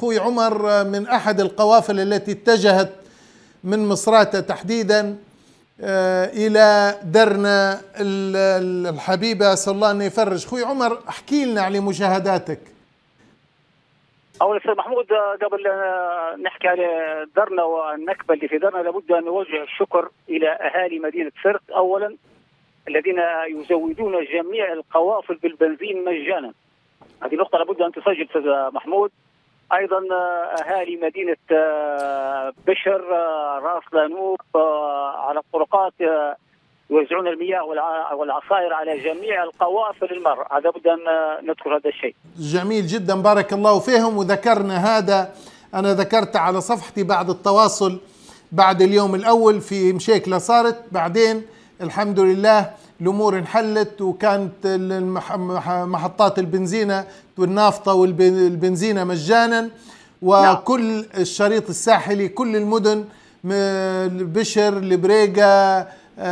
أخوي عمر من أحد القوافل التي اتجهت من مصراتة تحديدا إلى درنا الحبيبة، أسأل الله أن يفرج. أخوي عمر احكي لنا على مشاهداتك. أول أستاذ محمود، قبل نحكي على درنا والنكبة اللي في درنا لابد أن نوجه الشكر إلى أهالي مدينة سرت أولا الذين يزودون جميع القوافل بالبنزين مجانا. هذه نقطة لابد أن تسجل أستاذ محمود. أيضا أهالي مدينة بشر، راس لانوب، على الطرقات يوزعون المياه والعصائر على جميع القوافل المر. هذا بد أن نذكر هذا الشيء. جميل جدا، بارك الله فيهم. وذكرنا هذا، أنا ذكرت على صفحتي بعد التواصل بعد اليوم الأول في مشاكلة صارت، بعدين الحمد لله الأمور انحلت، وكانت محطات البنزينة والنافطة والبنزينة مجانا، وكل الشريط الساحلي كل المدن بشر البريقة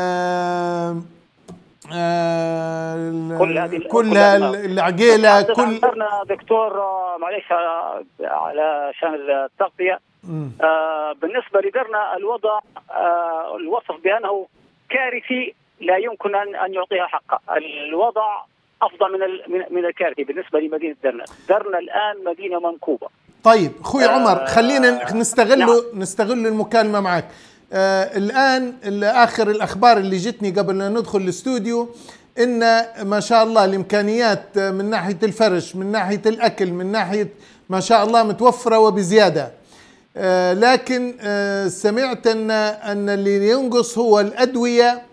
كلها العقيلة كل دكتور معلش علشان التغطية. بالنسبة لدرنا الوضع الوصف بأنه كارثي لا يمكن أن يعطيها حقها. الوضع أفضل من الكارثي بالنسبة لمدينة درنا. درنا الآن مدينة منكوبة. طيب أخوي عمر، خلينا نستغل المكالمة معك. الآن آخر الأخبار اللي جتني قبل أن ندخل الاستوديو إن ما شاء الله الإمكانيات من ناحية الفرش، من ناحية الأكل، من ناحية ما شاء الله متوفرة وبزيادة، لكن سمعت أن اللي ينقص هو الأدوية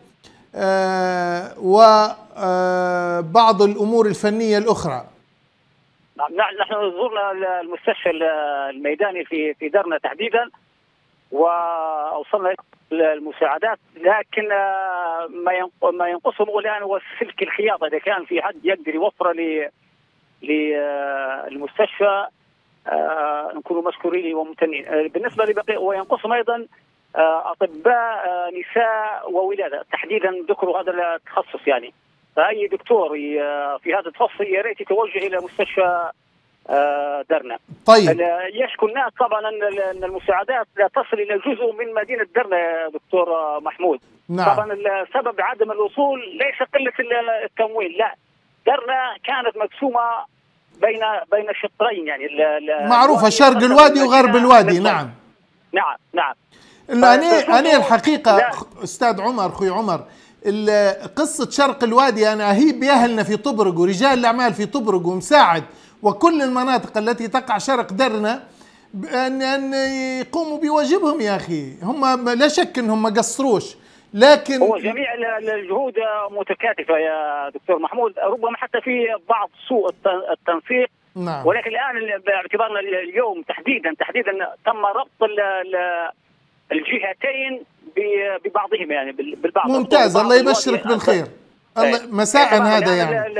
وبعض الأمور الفنية الأخرى. نحن زرنا المستشفى الميداني في درنا تحديدا وأوصلنا المساعدات، لكن ما ينقصهم الآن هو سلك الخياطة. إذا كان في حد يقدر يوفر للمستشفى نكون مشكورين وممتنين. بالنسبة لبقية وينقصهم أيضا أطباء نساء وولادة تحديدا، ذكروا هذا التخصص يعني. فأي دكتور في هذا التخصص يا ريت يتوجه إلى مستشفى درنا. طيب يشكو الناس طبعا أن المساعدات لا تصل إلى جزء من مدينة درنا يا دكتور محمود. نعم. طبعا السبب عدم الوصول ليس قلة التمويل، لا، درنا كانت مقسومة بين شطرين يعني معروفة، شرق الوادي وغرب الوادي. نعم نعم. أنا الحقيقة أستاذ عمر، أخوي عمر، قصة شرق الوادي أنا أهيب بأهلنا في طبرق ورجال الأعمال في طبرق ومساعد وكل المناطق التي تقع شرق درنا أن يقوموا بواجبهم يا أخي. هم لا شك أنهم ما قصروش، لكن هو جميع الجهود متكاتفة يا دكتور محمود، ربما حتى في بعض سوء التنسيق. نعم. ولكن الآن باعتبارنا اليوم تحديدا تم ربط الجهتين ببعضهم يعني بالبعض. ممتاز، الله يبشرك بالخير. الله مساء هذا يعني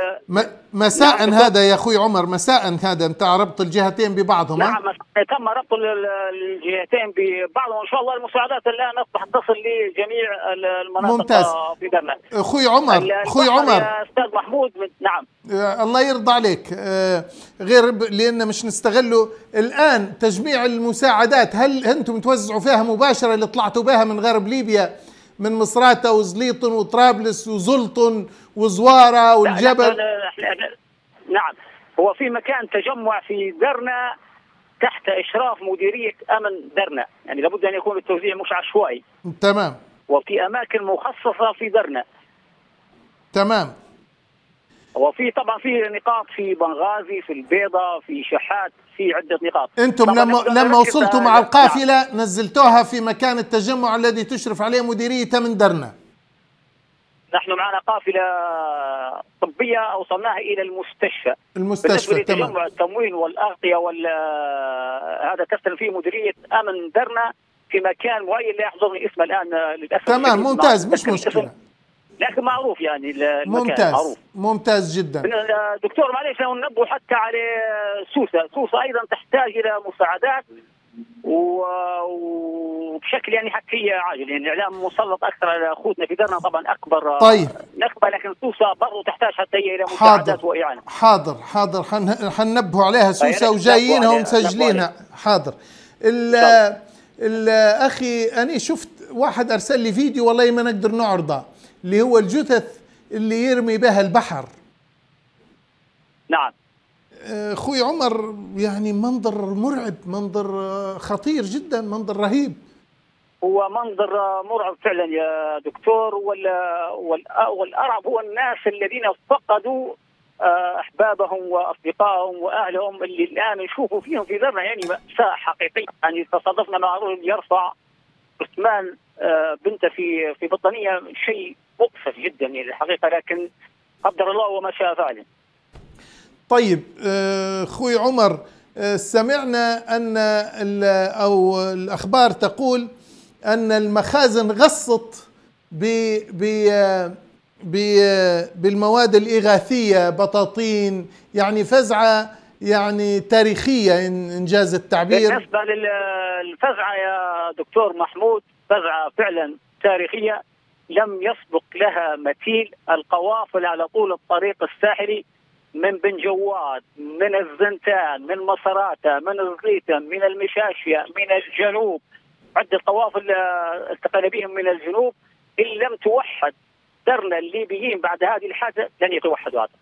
مساء هذا يا اخوي عمر، مساء هذا انت ربط الجهتين ببعضهم. نعم تم ربط الجهتين ببعضهم، وان شاء الله المساعدات الان اصبحت تصل لجميع المناطق. ممتاز. في درنا. اخوي عمر يا استاذ محمود. نعم الله يرضى عليك، غير لان مش نستغلوا الان تجميع المساعدات. هل انتم توزعوا فيها مباشره اللي طلعتوا بها من غرب ليبيا، من مصراتة وزليطن وطرابلس وزلطن وزوارة والجبل؟ نعم، هو في مكان تجمع في درنا تحت إشراف مديرية أمن درنا، يعني لابد أن يكون التوزيع مش عشوائي. تمام. وفي أماكن مخصصة في درنا. تمام. وفي طبعا في نقاط في بنغازي، في البيضة، في شحات، في عدة نقاط. انتم لما وصلتوا مع القافلة نزلتوها في مكان التجمع الذي تشرف عليه مديرية من درنا؟ نحن معنا قافلة طبية أوصلناها إلى المستشفى. تمام. تجمع التموين والأغطية هذا تستلم فيه مديرية أمن درنا في مكان معين لا يحضرني اسمه الآن للأسف. تمام ممتاز، مش مشكلة، لكن معروف يعني المكان ممتاز معروف. ممتاز جدا. دكتور معليش لو ننبه حتى على سوسة أيضا تحتاج إلى مساعدات وبشكل يعني حتى عاجل، يعني الاعلام مسلط اكثر على اخوتنا في درنا طبعا اكبر طيب نكبه، لكن سوسه برضه تحتاج حتى هي الى حاضر مساعدات واعانه. حاضر حننبهوا عليها فيا سوسة ريت تنبهوا وجايينها عليها، تنبهوا عليها ومسجلينها. حاضر. ان شاء الله. اخي انا شفت واحد ارسل لي فيديو والله ما نقدر نعرضه، اللي هو الجثث اللي يرمي بها البحر. نعم اخوي عمر، يعني منظر مرعب، منظر خطير جدا، منظر رهيب. هو منظر مرعب فعلا يا دكتور. والارعب هو الناس الذين فقدوا احبابهم واصدقائهم واهلهم، اللي الان نشوفوا فيهم في درنا يعني مأساة حقيقية. يعني تصادفنا مع رجل يرفع عثمان بنته في بطانية، شيء مؤسف جدا يعني الحقيقة، لكن قدر الله وما شاء فعل. طيب اخوي عمر، سمعنا ان او الاخبار تقول ان المخازن غصت بالمواد الإغاثية، بطاطين، يعني فزعة يعني تاريخية إن جاز التعبير. بالنسبة للفزعة يا دكتور محمود، فزعة فعلا تاريخية لم يسبق لها مثيل. القوافل على طول الطريق الساحلي من بن جواد، من الزنتان، من مصراتة، من الزيتم، من المشاشية، من الجنوب، عدة قوافل التقينا بهم من الجنوب. إن لم توحد درنا الليبيين بعد هذه الحادثة لن يتوحدوا هذا.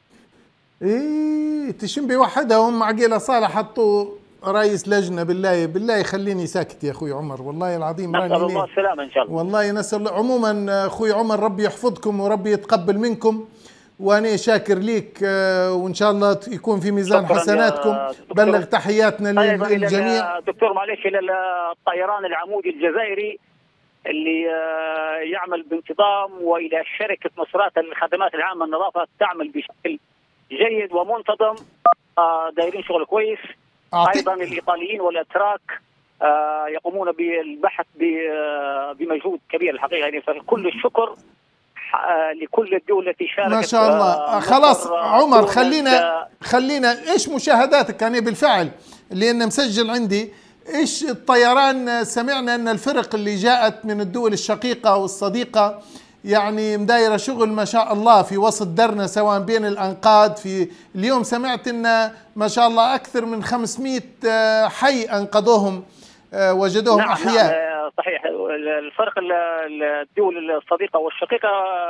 ايه تشم بيوحدها. هم عقيلة صالح حطوا رئيس لجنة. بالله خليني ساكت يا اخوي عمر، والله العظيم نسأل الله السلامة ان شاء الله. والله نسأل. عموما اخوي عمر ربي يحفظكم وربي يتقبل منكم، وانا شاكر ليك، وان شاء الله يكون في ميزان حسناتكم. بلغ تحياتنا للجميع. دكتور معلش، الى الطيران العمودي الجزائري اللي يعمل بانتظام، والى شركه مصرات الخدمات العامه النظافه تعمل بشكل جيد ومنتظم، دايرين شغل كويس. ايضا الايطاليين والاتراك يقومون بالبحث بمجهود كبير الحقيقه، يعني فكل الشكر لكل الدول التي شاركت. ما شاء الله. خلاص عمر، خلينا ايش مشاهداتك يعني بالفعل، لان مسجل عندي ايش الطيران. سمعنا ان الفرق اللي جاءت من الدول الشقيقة والصديقة يعني مدايرة شغل ما شاء الله في وسط درنا، سواء بين الأنقاض. في اليوم سمعت ان ما شاء الله أكثر من 500 حي أنقذوهم، وجدوهم نعم أحياء. نعم صحيح. الفرق الدول الصديقة والشقيقة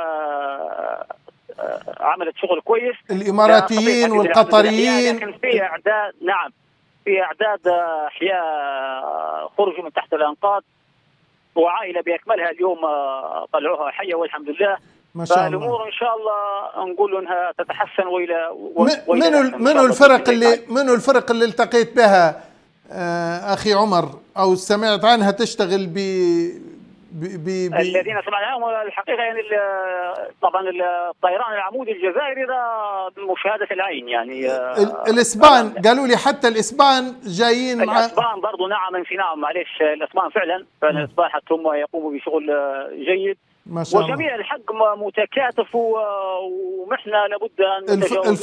عملت شغل كويس، الإماراتيين والقطريين. لكن في إعداد، نعم في إعداد أحياء خرجوا من تحت الأنقاض، وعائلة بأكملها اليوم طلعوها حية والحمد لله. ما شاء الله. فالأمور إن شاء الله نقول إنها تتحسن وإلى منو الفرق اللي التقيت بها أخي عمر أو سمعت عنها تشتغل الذين سمعنا عنهم الحقيقة يعني طبعا الطيران العمودي الجزائري ده مشاهدة العين يعني. الإسبان قالوا لي حتى الإسبان جايين الإسبان برضو نعم في نعم معلش الإسبان فعلا الإسبان حتى هم يقوموا بشغل جيد ما شاء الله. وجميع الحق متكاتف ومحنا لابد أن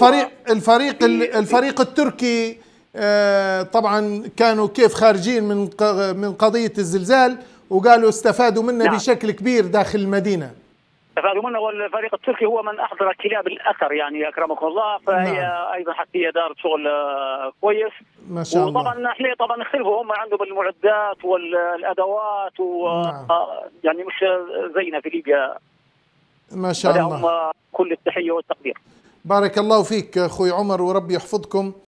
الفريق التركي طبعا كانوا كيف خارجين من قضية الزلزال، وقالوا استفادوا منه نعم. بشكل كبير داخل المدينة استفادوا منه. والفريق التركي هو من أحضر كلاب الأثر يعني أكرمكم الله، فهي نعم. أيضا حتى هي دارت شغل كويس ما شاء الله. وطبعا احنا طبعا نختلفوا، هم عندهم المعدات والأدوات نعم. يعني مش زينا في ليبيا ما شاء الله. كل التحية والتقدير. بارك الله فيك أخوي عمر وربي يحفظكم.